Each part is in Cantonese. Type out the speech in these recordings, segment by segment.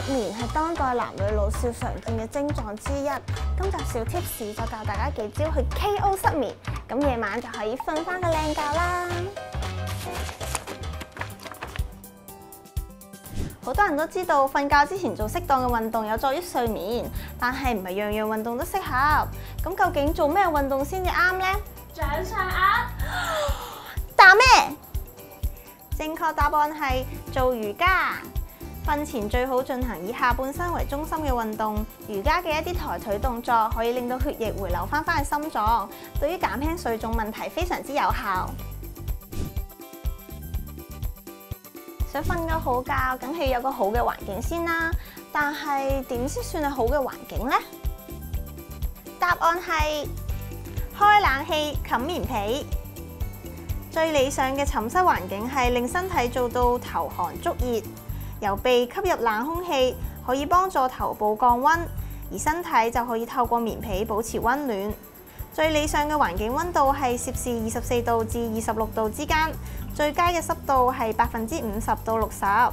眠係當代男女老少常見嘅症狀之一。今集小 tips 就教大家幾招去 KO 失眠，咁夜晚就可以瞓翻個靚覺啦。好多人都知道瞓覺之前做適當嘅運動有助於睡眠，但係唔係樣樣運動都適合。咁究竟做咩運動先至啱呢？ 掌上壓。 答咩？正確答案係做瑜伽。瞓前最好進行以下半身為中心嘅運動。瑜伽嘅一啲抬腿動作可以令到血液回流翻去心臟，對於減輕水腫問題非常之有效。想瞓個好覺，梗係有個好嘅環境先啦。但係點先算係好嘅環境呢？答案係開冷氣、冚棉被。最理想嘅寢室環境係令身體做到頭寒足熱，由鼻吸入冷空氣，可以幫助頭部降溫，而身體就可以透過棉被保持溫暖。最理想嘅環境溫度係攝氏24度至26度之間，最佳嘅濕度係50%到60%。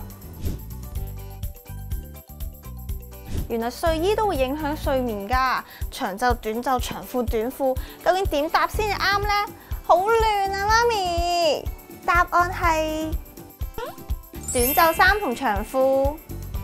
原來睡衣都會影響睡眠㗎，長袖、短袖、長褲、短褲，究竟點搭先至啱呢？好亂啊，媽咪！答案係短袖衫同長褲。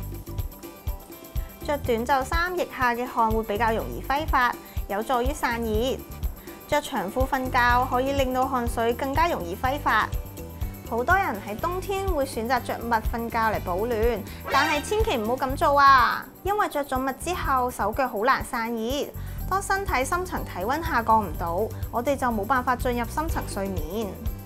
着短袖衫腋下嘅汗會比較容易揮發，有助於散熱。着長褲瞓覺可以令到汗水更加容易揮發。好多人喺冬天會選擇着襪瞓覺嚟保暖，但係千祈唔好咁做啊！因為着咗襪之後，手腳好難散熱。當身體深層體溫下降唔到，我哋就冇辦法進入深層睡眠。